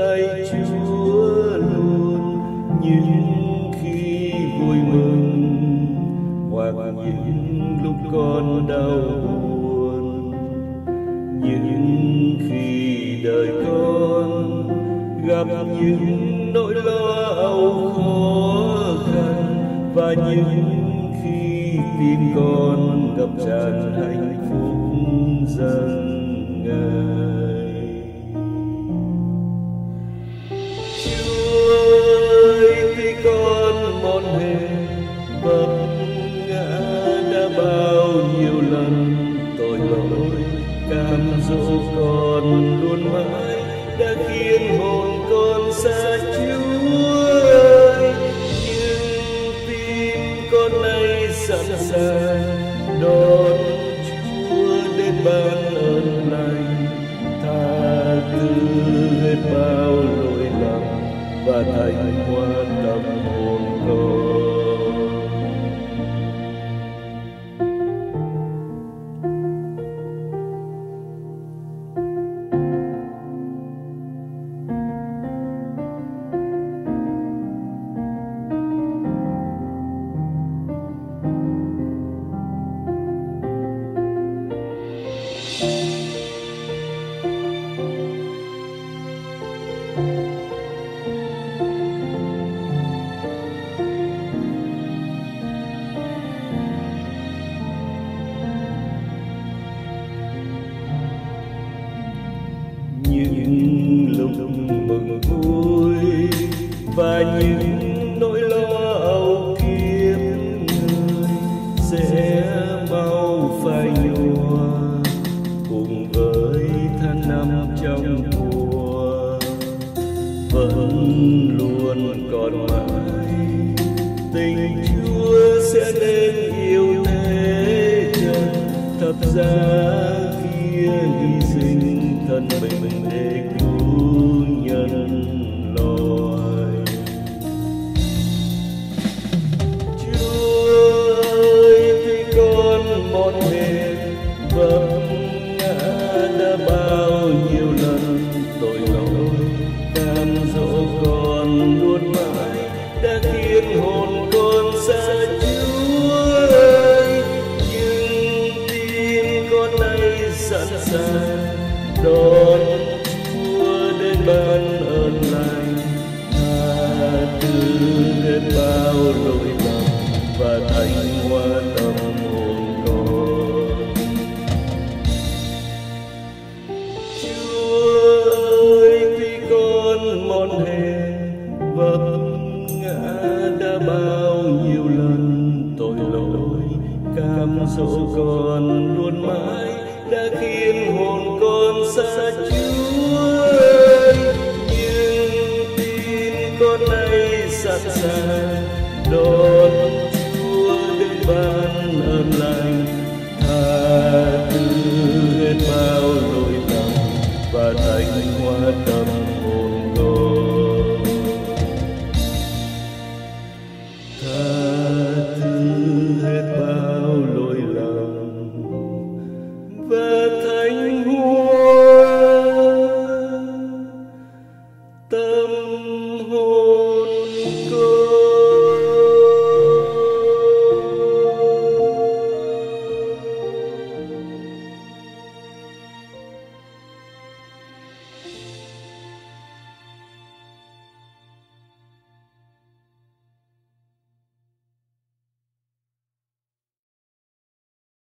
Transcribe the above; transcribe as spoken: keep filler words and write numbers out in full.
tay Chúa luôn, những khi vui mừng hoặc những lúc con đau buồn, những khi đời con gặp những nỗi lo âu khó khăn, và những khi tim con ngập tràn hạnh phúc dâng Ngài. Chúa ơi, tuy con mòn mỏi vấp ngã đã bao nhiêu lần, tội lỗi cám dỗ con luôn mãi đã khiến hồn con xa Chúa ơi. Nhưng tim con nay sẵn sàng đón Chúa đến ban ơn lành, tha thứ hết bao lỗi lầm và thành hóa tâm hồn con. Những lúc mừng vui và những nỗi lo âu kiếp người sẽ mau phai nhòa cùng với tháng năm trong mùa, vẫn luôn còn mãi tình Chúa sẽ đến yêu thế chân, thập giá kia hy sinh thân mình để cứu nhân loại. Chúa ơi, tuy con mòn mệt vấp ngã đã bao nhiêu lần, tội lỗi cám dỗ con luôn mãi đã khiến hồn con xa Chúa ơi. Nhưng tim con nay sẵn sàng đón Chúa đến ban ơn lành, tha thứ hết bao lỗi lầm và thành hóa tâm hồn con. Chúa ơi, tuy con mòn mỏi vấp ngã đã bao nhiêu lần, tội lỗi cám dỗ con luôn mãi đã khiến hồn con xa Chúa ơi. Nhưng tim con nay sẵn sàng đón Chúa đến ban ơn lành, tha thứ hết bao lỗi lầm và thành hóa tâm hồn con. Tha thứ hết bao lỗi lầm và